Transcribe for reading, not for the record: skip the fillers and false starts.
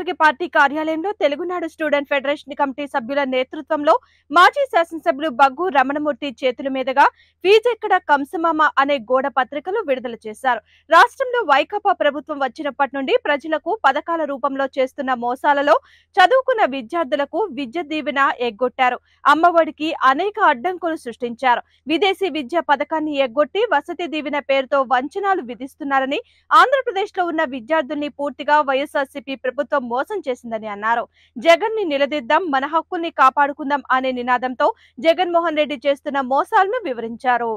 నియోజకవర్గ పార్టీ కార్యాలయంలో Telugunadu student federation committee సభ్యుల నేతృత్వంలో మాజీ శాసనసభ్యులు బగ్గు రమణమూర్తి చేతుల మీదుగా ఫీజెక్కడ కంసమామ అనే గోడ పత్రికలు విడుదల చేశారు. రాష్ట్రంలో వైకాపా ప్రభుత్వం వచ్చినప్పటి నుండి ప్రజలకు పథకాల రూపంలో చేస్తున్న మోసాలలో చదువుకున్న విద్యార్థులకు విద్య దీవెన ఎగ్గొట్టారు. అమ్మఒడికి అనేక అడ్డంకులు సృష్టించారు. విదేశీ విద్యా పథకాన్ని ఎగ్గొట్టి వసతి దీవెన పేరుతో వంచనాలు విధిస్తున్నారని, ఆంధ్రప్రదేశ్ లో ఉన్న విద్యార్థుల్ని పూర్తిగా వైఎస్ఆర్సీపీ ప్రభుత్వం మోసం చేసిందని అన్నారు. జగన్ ని నిలదీద్దాం, మన హక్కుల్ని కాపాడుకుందాం అనే నినాదంతో జగన్మోహన్ రెడ్డి చేస్తున్న మోసాలను వివరించారు.